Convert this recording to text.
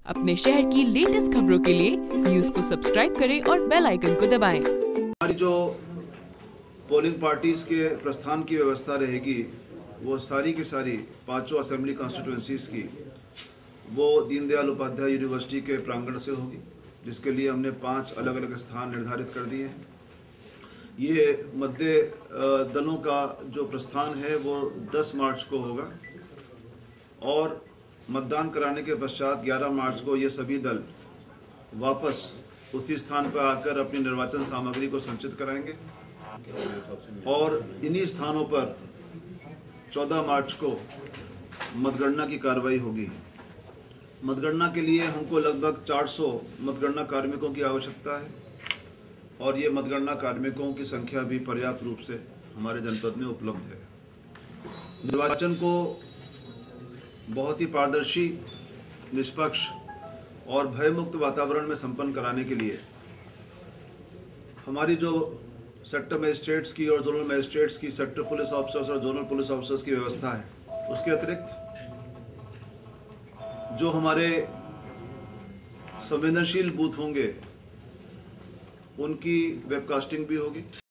अपने शहर की लेटेस्ट खबरों के लिए न्यूज को सब्सक्राइब करें और बेल आइकन को दबाएं। हमारी जो पोलिंग पार्टीज के प्रस्थान की व्यवस्था रहेगी वो सारी की सारी पांचों असेंबली कॉन्स्टिट्यूएंसीज की वो दीनदयाल उपाध्याय यूनिवर्सिटी के प्रांगण से होगी, जिसके लिए हमने 5 अलग अलग स्थान निर्धारित कर दिए हैं। ये मध्य दलों का जो प्रस्थान है वो 10 मार्च को होगा और मतदान कराने के पश्चात 11 मार्च को ये सभी दल वापस उसी स्थान पर आकर अपनी निर्वाचन सामग्री को संचित कराएंगे और इन्हीं स्थानों पर 14 मार्च को मतगणना की कार्रवाई होगी। मतगणना के लिए हमको लगभग 400 मतगणना कार्मिकों की आवश्यकता है और ये मतगणना कार्मिकों की संख्या भी पर्याप्त रूप से हमारे जनपद में उपलब्ध है। निर्वाचन को बहुत ही पारदर्शी, निष्पक्ष और भयमुक्त वातावरण में संपन्न कराने के लिए हमारी जो सेक्टर मजिस्ट्रेट्स की और जोनल मजिस्ट्रेट्स की, सेक्टर पुलिस ऑफिसर्स और जोनल पुलिस ऑफिसर्स की व्यवस्था है, उसके अतिरिक्त जो हमारे संवेदनशील बूथ होंगे उनकी वेबकास्टिंग भी होगी।